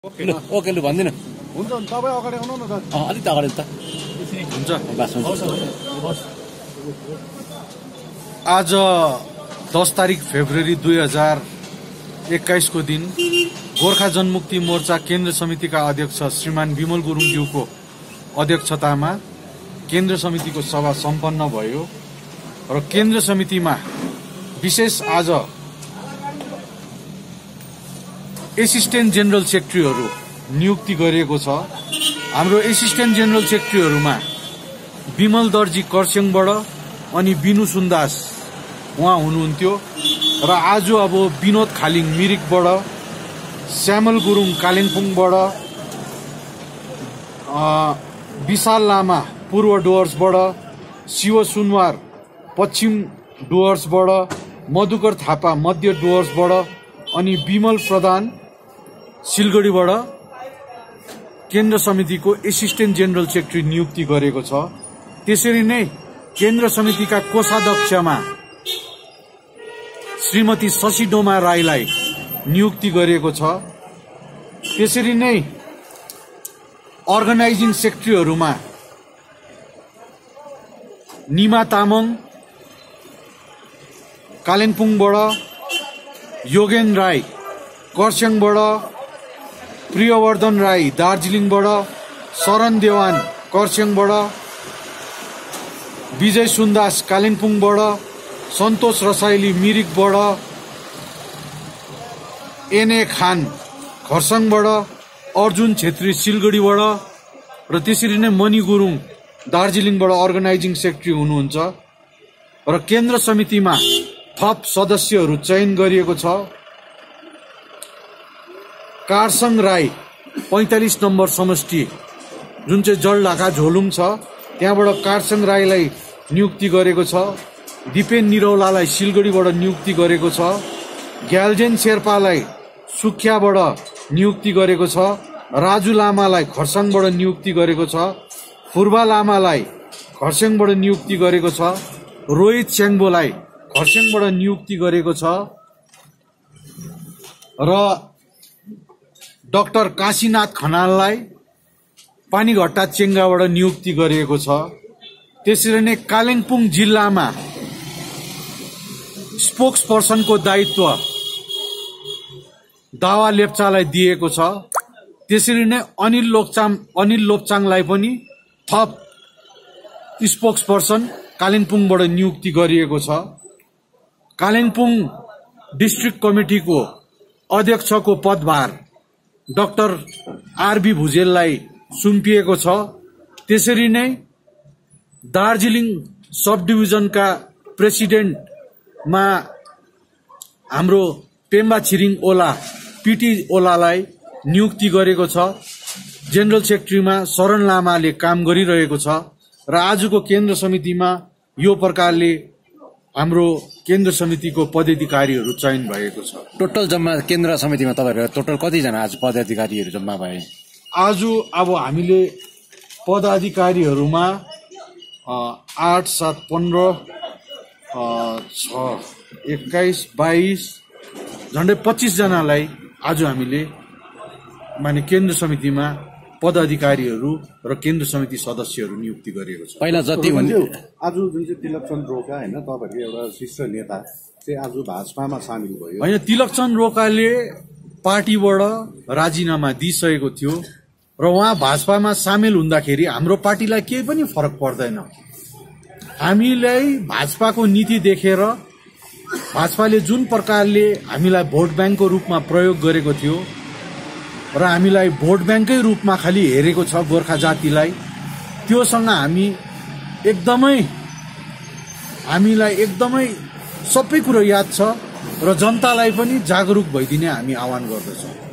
Okay लु भन्दिन हुन्छ तपाईँ अगाडि आउनु न त अलिक अगाडि त हुन्छ। बस आज 10 तारिक फेब्रुअरी 2021 को दिन गोर्खा जनमुक्ति मोर्चा केन्द्र समितिका अध्यक्ष श्रीमान विमल गुरुङज्यूको अध्यक्षतामा केन्द्र समितिको सभा सम्पन्न भयो र केन्द्र समितिमा विशेष आज एसिस्टेन्ट जेनरल सेक्रेटरीहरू नियुक्ति गरिएको छ। हाम्रो एसिस्टेन्ट जेनरल सेक्रेटरीहरूमा विमल दर्जी कर्स्याङबाट अनि बिनु सुन्दास उहाँ हुनुहुन्थ्यो र आज अब विनोद खालिङ मिरिकबाट, श्यामल गुरुङ कालिम्पोङबाट, विशाल लामा पूर्व डुवर्सबाट, शिव सुनवार पश्चिम डुवर्सबाट, मधुकर थापा मध्य डुवर्सबाट अनि विमल प्रधान सिलगढीबाट केन्द्र समितिको एसिस्टेन्ट जेनरल सेक्रेटरी नियुक्ति गरेको छ। त्यसरी नै केन्द्र समितिका कोषाध्यक्षमा श्रीमती शशि डोमा राईलाई नियुक्ति गरिएको छ। त्यसरी नै अर्गनाइजिङ सेक्रेटरीहरूमा निमा तामाङ कालिम्पोङबाट, योगेन राई कर्स्याङबाट, प्रियवर्धन राई दार्जिलिङबाट, शरण देवान कर्स्याङबाट, विजय सुन्दास कालिम्पोङबाट, सन्तोष रसाइली मिरिकबाट, एनए खान खरसाङबाट, अर्जुन छेत्री सिलगढीबाट र त्यसरी नै मणि गुरुङ दार्जिलिङबाट अर्गनाइजिङ सेक्रेटरी हुनुहुन्छ र केन्द्र समितिमा थप सदस्यहरू चयन गरिएको छ। कारसङ राई 45 नम्बर समष्टि जुन चाहिँ जलढाका झोलुङ छ त्यहाँबाट कारसङ राईलाई नियुक्ति गरेको छ। दिपेन निरौलालाई सिलगढीबाट नियुक्ति गरेको छ। ग्याल्जेन शेर्पालाई सुखियाबाट नियुक्ति गरेको छ। राजु लामालाई खरसाङबाट नियुक्ति गरेको छ। फुर्बा लामालाई खरसाङबाट नियुक्ति गरेको छ। रोहित स्याङ्बोलाई खरसाङबाट नियुक्ति गरेको छ र डाक्टर काशीनाथ खनाललाई पानीघट्टा चेङ्गाबाट नियुक्ति गरिएको छ। त्यसरी नै कालिम्पोङ जिल्लामा स्पोक्स पर्सनको दायित्व दावा लेप्चालाई दिएको छ। त्यसरी नै अनिल लोप्चाङलाई पनि थप स्पोक्स पर्सन कालिम्पोङबाट नियुक्ति गरिएको छ। कालिम्पोङ डिस्ट्रिक्ट कमिटीको अध्यक्षको पदभार डाक्टर आरबी भुजेललाई सुम्पिएको छ। त्यसरी नै दार्जिलिङ सब डिभिजनका प्रेसिडेन्टमा हाम्रो पेम्बा छिरिङ ओला पिटी ओलालाई नियुक्ति गरेको छ। जेनरल सेक्रेटरीमा शरण लामाले काम गरिरहेको छ र आजको केन्द्र समितिमा यो प्रकारले हाम्रो केन्द्र समितिको पदाधिकारीहरू चयन भएको छ। टोटल जम्मा केन्द्र समितिमा तपाईहरु टोटल कतिजना आज पदाधिकारीहरू जम्मा भए? आज अब हामीले पदाधिकारीहरूमा 8, 7, 15, 6, 21, 22 झन्डै 25 जनालाई आज हामीले माने केन्द्र समितिमा पदाधिकारीहरू र केन्द्र समिति सदस्यहरू नियुक्ति गरिएको छ। पहिला जति हुन्थ्यो आज जुन चाहिँ तिलकचन्द रोका हैन तपाईहरुको एउटा शीर्ष नेता चाहिँ आज भाजपामा सामेल भयो हैन। तिलकचन्द रोकाले पार्टीबाट राजीनामा दिइसकेको थियो र उहाँ भाजपामा सामेल हुँदाखेरि हाम्रो पार्टीलाई केही पनि फरक पर्दैन। हामीलाई भाजपाको नीति देखेर भाजपाले जुन प्रकारले हामीलाई भोट ब्याङ्कको रूपमा प्रयोग गरेको थियो र हामीलाई भोट ब्याङ्ककै रूपमा खालि हेरेको छ गोर्खा जातिलाई, त्योसँग हामीलाई एकदमै सबै कुरो याद छ र जनतालाई पनि जागरुक भइदिने हामी आह्वान गर्दछौँ।